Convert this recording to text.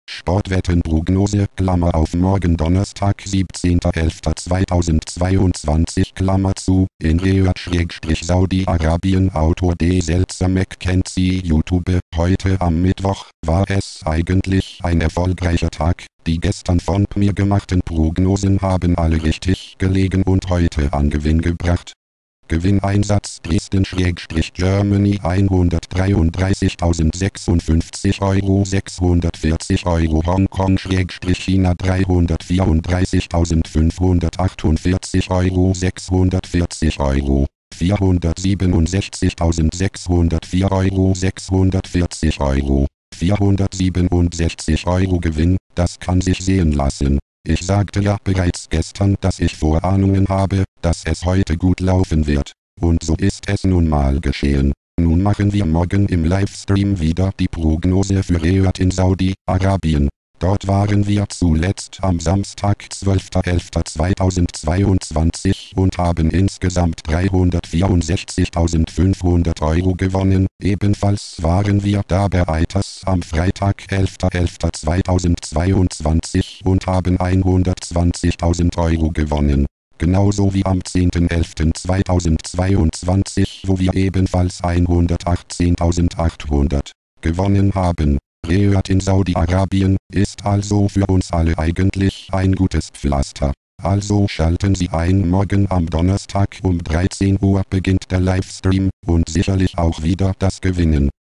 Sportwettenprognose, Klammer auf morgen Donnerstag 17.11.2022, Klammer zu, in Riyadh-Saudi-Arabien. Autor D. Selzer McKenzie YouTube. Heute am Mittwoch war es eigentlich ein erfolgreicher Tag. Die gestern von mir gemachten Prognosen haben alle richtig gelegen und heute an Gewinn gebracht. Gewinneinsatz Dresden/Germany 133.056 €, 640 € Hongkong/China 334.548 €, 640 €, 467.604 €, 640 €, 467 € Gewinn, das kann sich sehen lassen. Ich sagte ja bereits gestern, dass ich Vorahnungen habe, dass es heute gut laufen wird. Und so ist es nun mal geschehen. Nun machen wir morgen im Livestream wieder die Prognose für Riyadh in Saudi-Arabien. Dort waren wir zuletzt am Samstag 12.11.2022 und haben insgesamt 364.500 € gewonnen. Ebenfalls waren wir da bereits am Freitag 11.11.2022 und haben 120.000 € gewonnen. Genauso wie am 10.11.2022, wo wir ebenfalls 118.800 gewonnen haben. Riyadh in Saudi-Arabien ist also für uns alle eigentlich ein gutes Pflaster. Also schalten Sie ein, morgen am Donnerstag um 13 Uhr beginnt der Livestream und sicherlich auch wieder das Gewinnen.